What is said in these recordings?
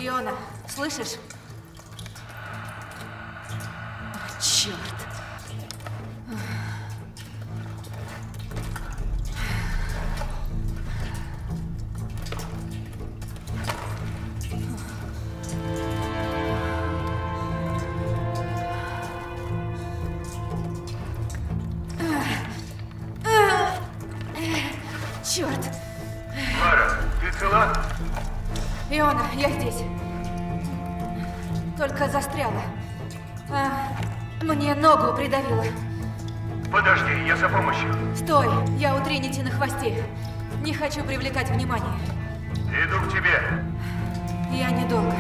Иона, слышишь? Черт. Черт. Лара, ты цела? Иона, я здесь. Только застряла. Мне ногу придавило. Подожди, я за помощью. Стой, я у Тринити на хвосте. Не хочу привлекать внимание. Иду к тебе. Я недолго.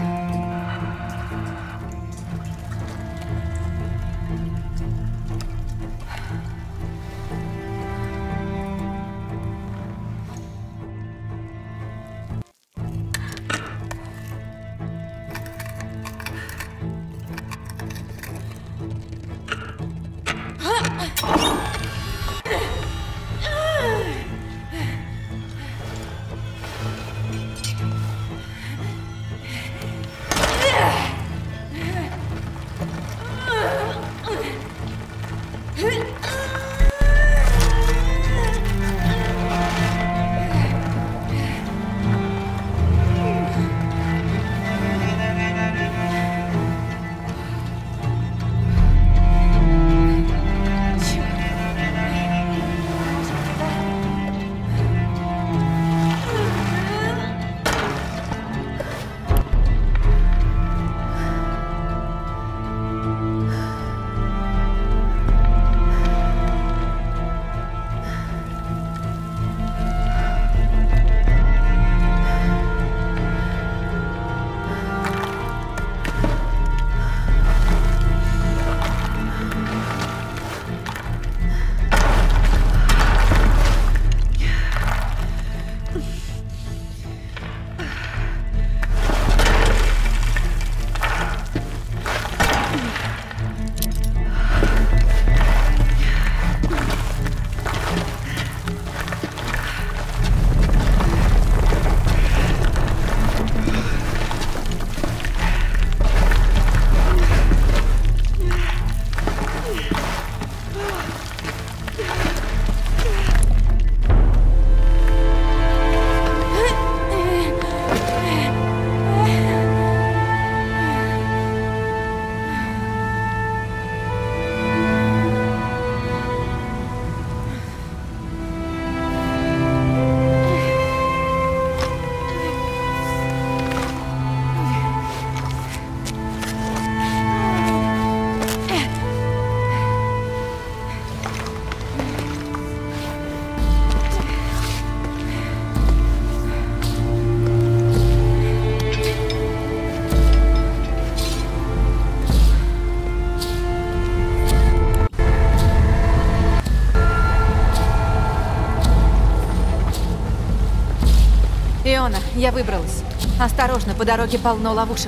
Иона, я выбралась. Осторожно, по дороге полно ловушек.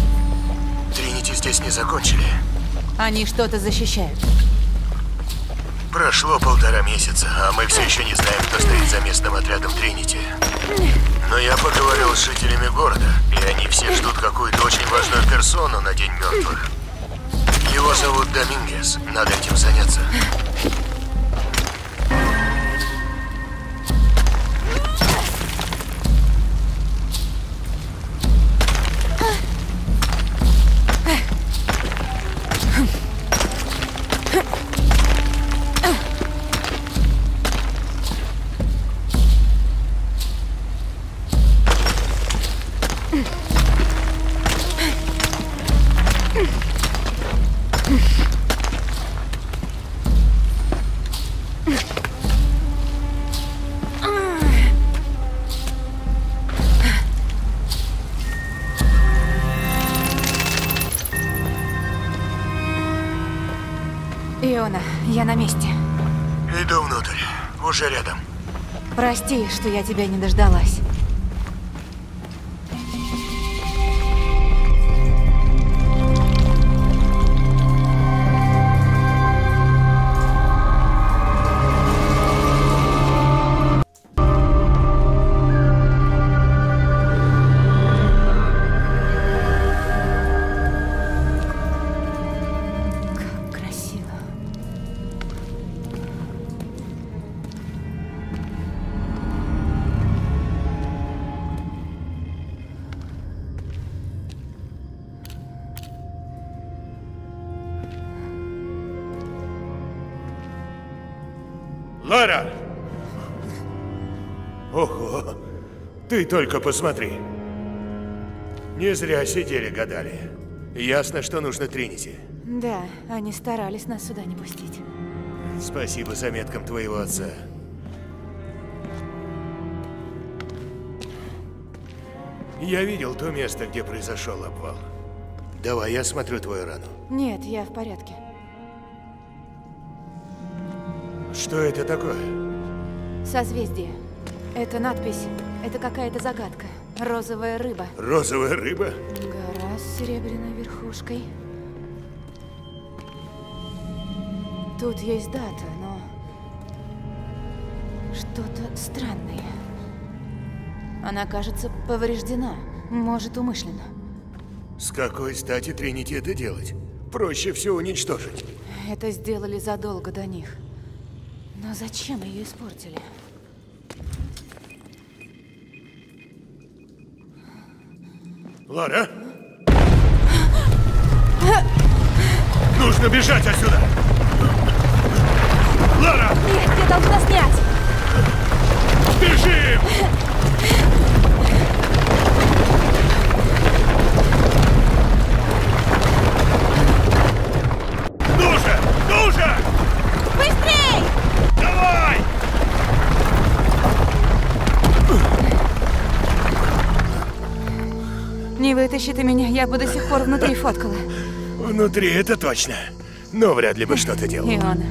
Тринити здесь не закончили. Они что-то защищают. Прошло 1,5 месяца, а мы все еще не знаем, кто стоит за местным отрядом Тринити. Но я поговорил с жителями города, и они все ждут какую-то очень важную персону на День мертвых. Его зовут Домингес. Надо этим заняться. Иона, я на месте. Иду внутрь. Уже рядом. Прости, что я тебя не дождалась. Лара! Ого! Ты только посмотри. Не зря сидели, гадали. Ясно, что нужно Тринити. Да, они старались нас сюда не пустить. Спасибо заметкам твоего отца. Я видел то место, где произошел обвал. Давай я осмотрю твою рану. Нет, я в порядке. Что это такое? Созвездие. Это надпись. Это какая-то загадка. Розовая рыба. Розовая рыба? Гора с серебряной верхушкой. Тут есть дата, но... что-то странное. Она, кажется, повреждена. Может, умышленно. С какой стати Тринити это делать? Проще все уничтожить. Это сделали задолго до них. Но зачем ее испортили? Лара? Нужно бежать отсюда! Лара! Нет, я должна снять! Бежим! Ну же! Ну же! Быстрей! Давай! Не вытащи ты меня, я бы до сих пор внутри фоткала. Внутри это точно. Но вряд ли бы что-то делал. Иона.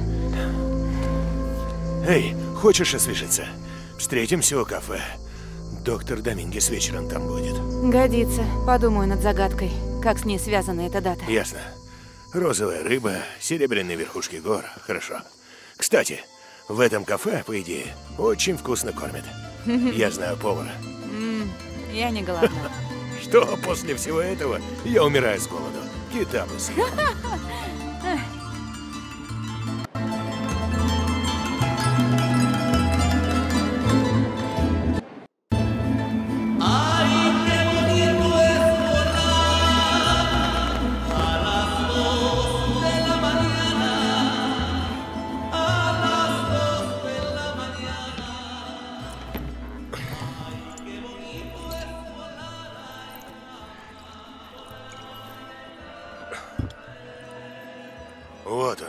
Эй, хочешь освежиться? Встретимся у кафе. Доктор Домингес вечером там будет. Годится. Подумаю над загадкой. Как с ней связана эта дата. Ясно. Розовая рыба, серебряные верхушки гор. Хорошо. Кстати, в этом кафе, по идее, очень вкусно кормят. Я знаю повара. Я не голодна. Что после всего этого я умираю с голоду. Кита бы съел. Вот он.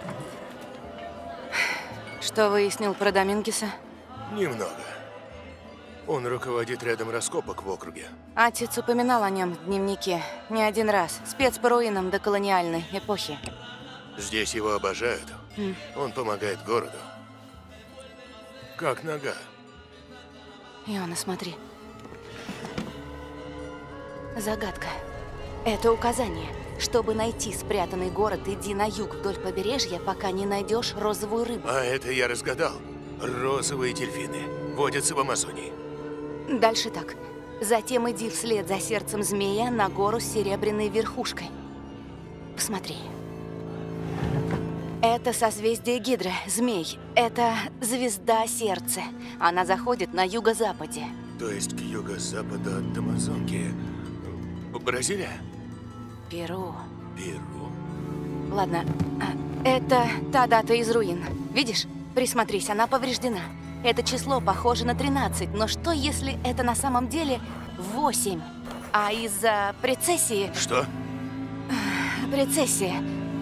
Что выяснил про Домингеса? Немного. Он руководит рядом раскопок в округе. Отец упоминал о нем в дневнике не один раз. Спец по руинам доколониальной эпохи. Здесь его обожают. Он помогает городу. Как нога. Иона, смотри. Загадка. Это указание. Чтобы найти спрятанный город, иди на юг вдоль побережья, пока не найдешь розовую рыбу. А это я разгадал. Розовые дельфины водятся в Амазонии. Дальше так. Затем иди вслед за сердцем змея на гору с серебряной верхушкой. Посмотри. Это созвездие Гидры, змей. Это звезда сердца. Она заходит на юго-западе. То есть к юго-западу от Амазонки. Бразилия? Перу. Перу. Ладно, это та дата из руин. Видишь? Присмотрись, она повреждена. Это число похоже на 13, но что, если это на самом деле 8? А из-за прецессии... Что? Прецессия.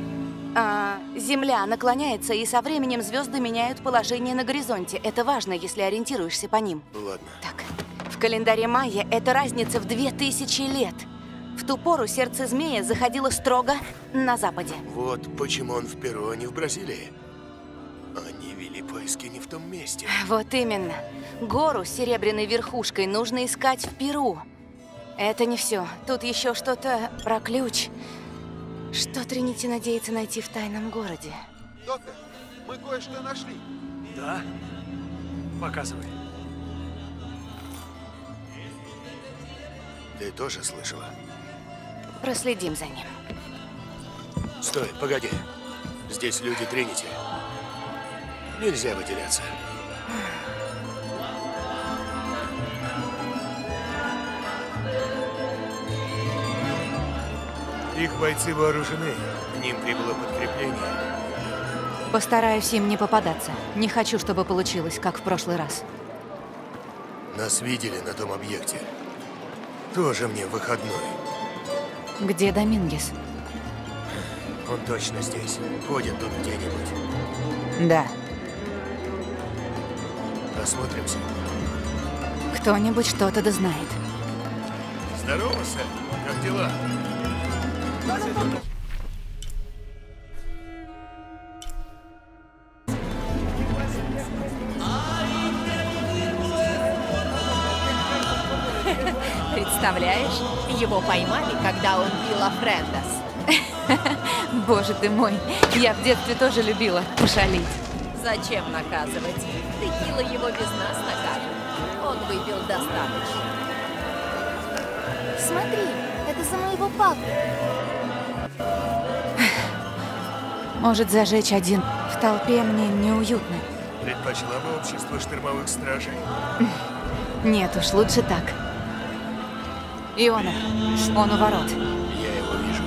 Земля наклоняется, и со временем звезды меняют положение на горизонте. Это важно, если ориентируешься по ним. Ладно. Так, в календаре майя это разница в 2000 лет. В ту пору сердце змея заходило строго на западе. Вот почему он в Перу, а не в Бразилии. Они вели поиски не в том месте. Вот именно. Гору с серебряной верхушкой нужно искать в Перу. Это не все. Тут еще что-то про ключ. Что Тринити надеется найти в тайном городе? Доктор, мы кое-что нашли. Да? Показывай. Ты тоже слышала? Проследим за ним. Стой, погоди. Здесь люди Тринити. Нельзя выделяться. Их бойцы вооружены. К ним прибыло подкрепление. Постараюсь им не попадаться. Не хочу, чтобы получилось, как в прошлый раз. Нас видели на том объекте. Тоже мне выходной. Где Домингес? Он точно здесь. Ходит тут где-нибудь. Да. Осмотримся. Кто-нибудь что-то да знает. Здорово, Сэм. Как дела? Представляешь, его поймали, когда он бил Френдас. Боже ты мой, я в детстве тоже любила пошалить. Зачем наказывать? Текила его без нас накажет. Он выпил достаточно. Смотри, это за моего папу. Может, зажечь один. В толпе мне неуютно. Предпочла бы общество штормовых стражей. Нет уж, лучше так. Иона, он у ворот. Я его вижу.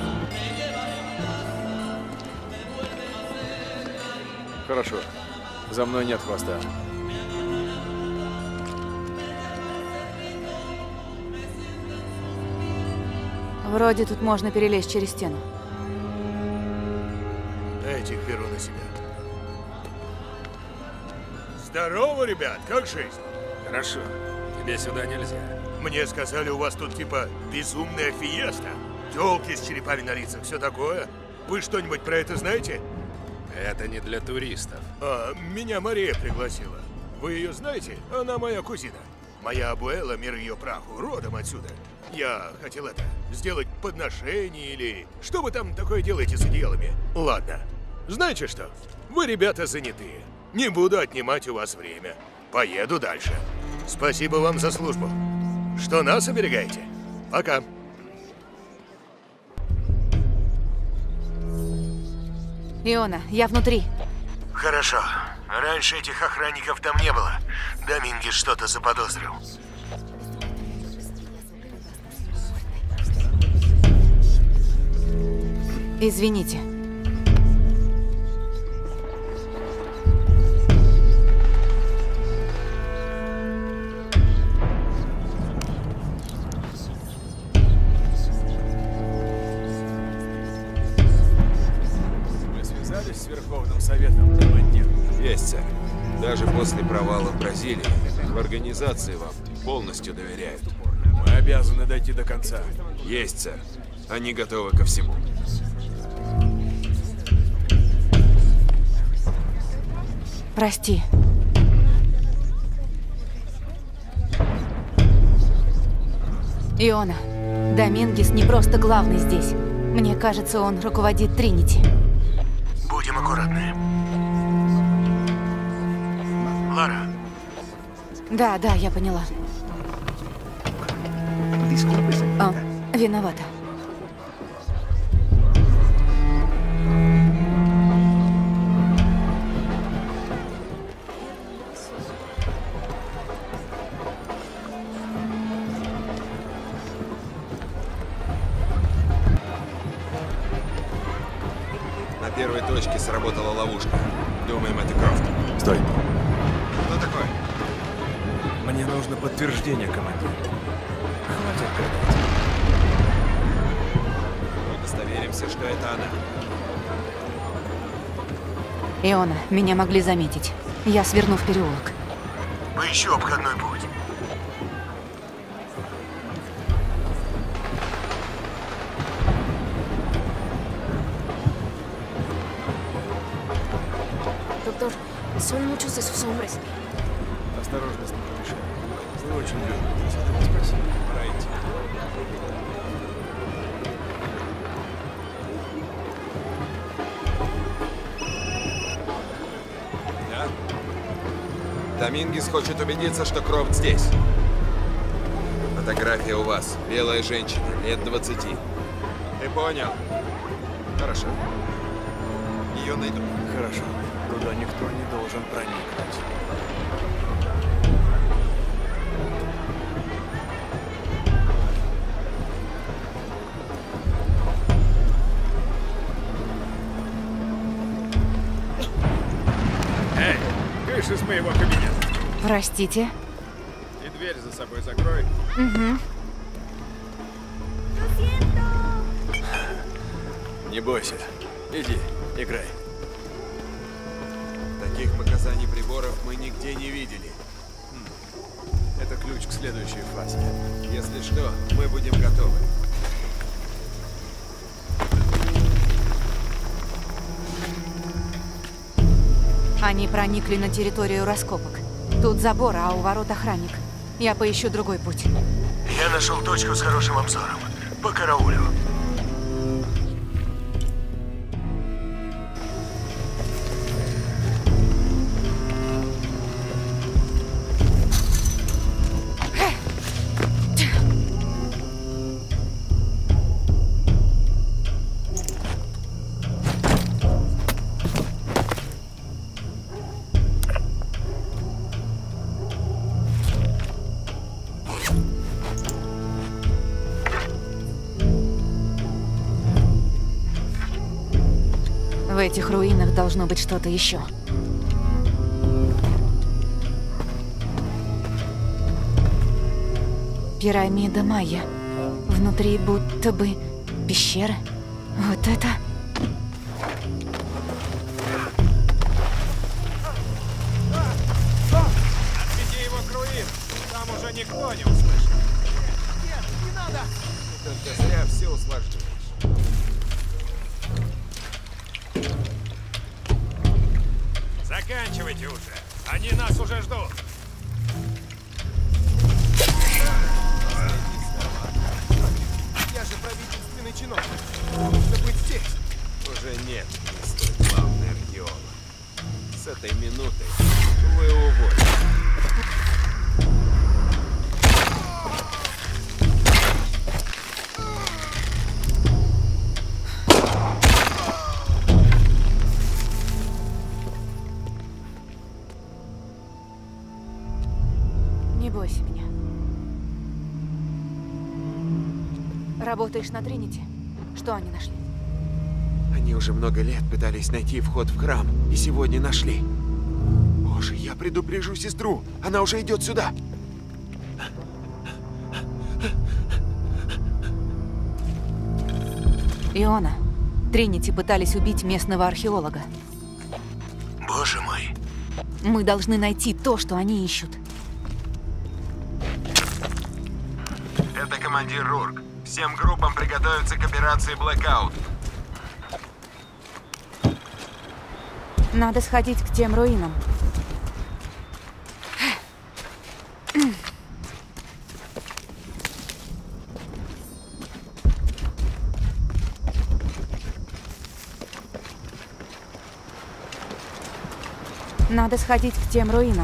Хорошо. За мной нет хвоста. Вроде тут можно перелезть через стену. Этих беру на себя. Здорово, ребят, как жизнь? Хорошо. Тебе сюда нельзя. Мне сказали, у вас тут типа безумная фиеста. Тёлки с черепами на лицах, все такое. Вы что-нибудь про это знаете? Это не для туристов. Меня Мария пригласила. Вы ее знаете? Она моя кузина. Моя абуэла, мир ее праху, родом отсюда. Я хотел сделать подношение или... Что вы там такое делаете с одеялами? Ладно. Знаете что? Вы, ребята, занятые. Не буду отнимать у вас время. Поеду дальше. Спасибо вам за службу. Что нас оберегаете? Пока. Иона, я внутри. Хорошо. Раньше этих охранников там не было. Домингес что-то заподозрил. Извините. Вы связались с Верховным Советом, командир? Есть, сэр. Даже после провала в Бразилии в организации вам полностью доверяют. Мы обязаны дойти до конца. Есть, сэр. Они готовы ко всему. Прости. Иона, Домингес не просто главный здесь. Мне кажется, он руководит Тринити. Будем аккуратны. Лара. Да, я поняла. Виновата. На первой точке сработала ловушка. Думаем, это Крофт. Стой. Кто такой? Мне нужно подтверждение, командир. Хватит гадать. Удостоверимся, что это она. Иона, меня могли заметить. Я сверну в переулок. Поищу обходной путь. Doctor, son muchos de sus hombres. Осторожность не помешает. Вы очень любите. Спасибо. Пора идти. Да? Домингес хочет убедиться, что Крофт здесь. Фотография у вас. Белая женщина, лет 20. Ты понял? Хорошо. Ее найду. Хорошо. Туда никто не должен проникнуть. выходишь из моего кабинета? Простите? И дверь за собой закрой. Угу. Не бойся. Иди, играй. Таких показаний приборов мы нигде не видели. Это ключ к следующей фазе. Если что, мы будем готовы. Они проникли на территорию раскопок. Тут забор, а у ворот охранник. Я поищу другой путь. Я нашел точку с хорошим обзором. По караулю. В этих руинах должно быть что-то еще. Пирамида майя. Внутри будто бы пещера. Вот это... Отведи его к руинам. Там уже никто не услышит. Только зря все усложняешь. Заканчивайте уже. Они нас уже ждут. Я же правительственный чиновник. Нужно быть здесь. Уже нет, мистер главный археолог. С этой минуты вы уволены. Не бойся меня. Работаешь на Тринити? Что они нашли? Они уже много лет пытались найти вход в храм, и сегодня нашли. Боже, я предупрежу сестру. Она уже идет сюда. Иона, Тринити пытались убить местного археолога. Боже мой. Мы должны найти то, что они ищут. Это командир Рурк. Всем группам приготовиться к операции Blackout. Надо сходить к тем руинам. Надо сходить к тем руинам.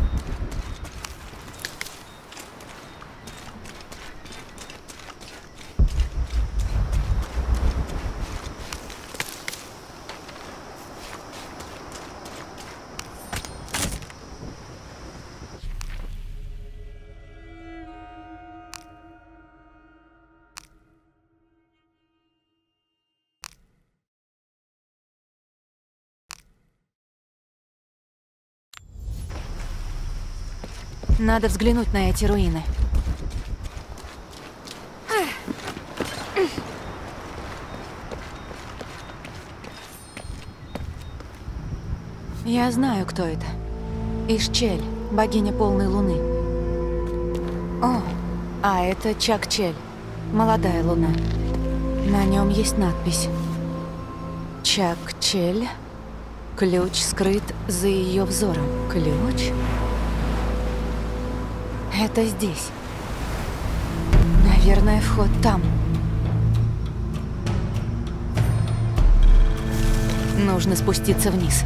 Надо взглянуть на эти руины. Я знаю, кто это. Ишчель, богиня полной луны. О, а это Чак-Чель, молодая луна. На нем есть надпись. Чак-Чель. Ключ скрыт за ее взором. Ключ? Это здесь. Наверное, вход там. Нужно спуститься вниз.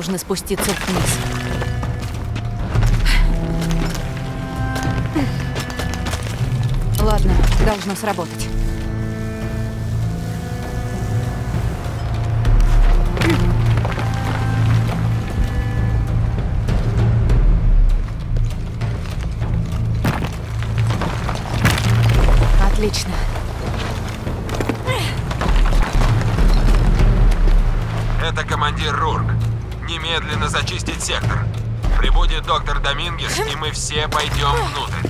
должны спуститься вниз. Ладно, должно сработать. Отлично. Это командир Рурк. Немедленно зачистить сектор. Прибудет доктор Домингес, и мы все пойдем внутрь.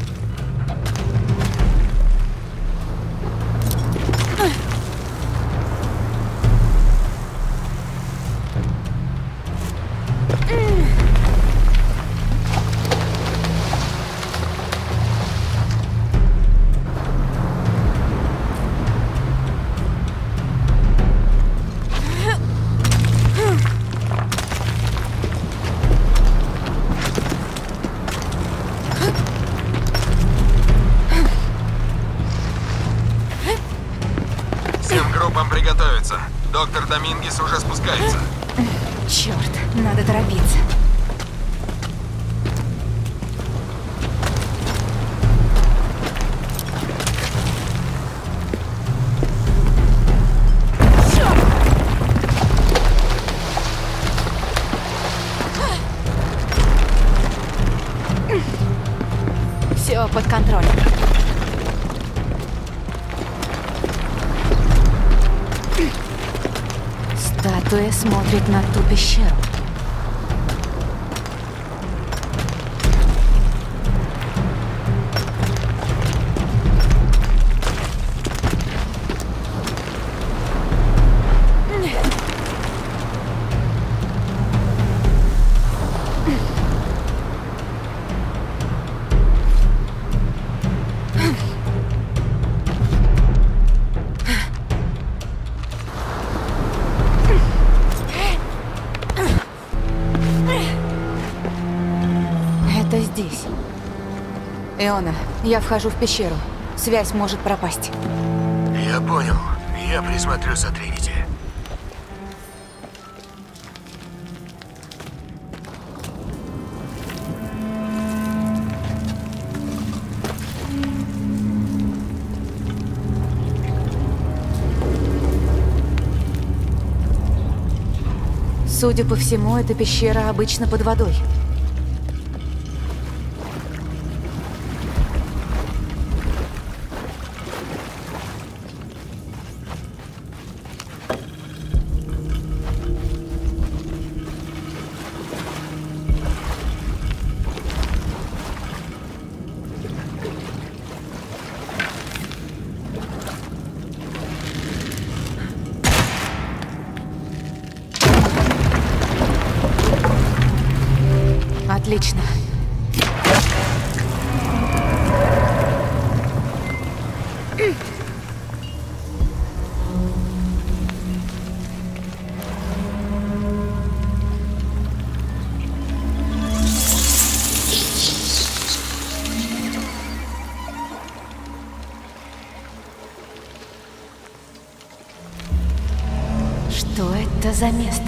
Приготовиться. Доктор Домингес уже спускается. Черт, надо торопиться. Все под контролем. Статуя смотрит на ту пещеру. Здесь. Иона, я вхожу в пещеру. Связь может пропасть. Я понял. Я присмотрю за Тринити. Судя по всему, эта пещера обычно под водой. Отлично. Что это за место?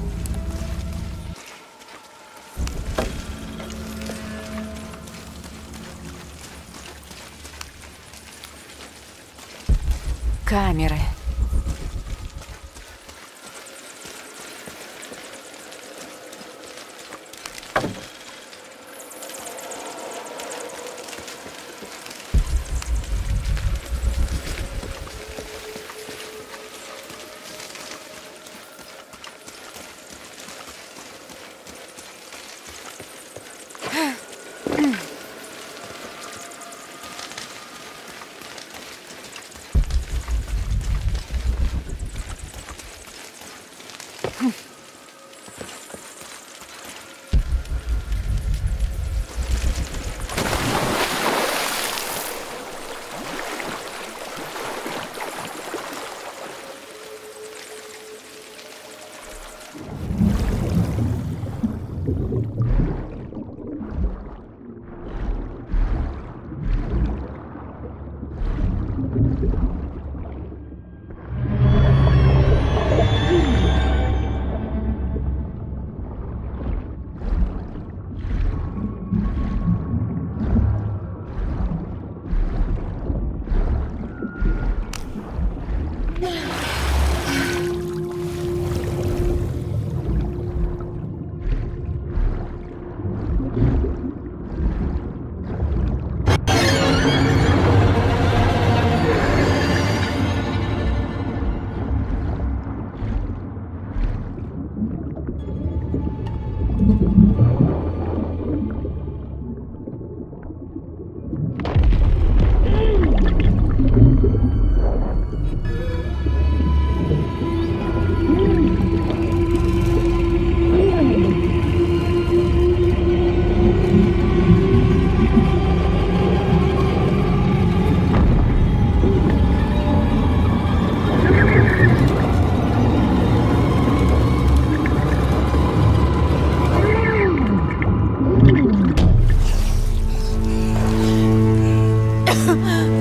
Камеры. Ах!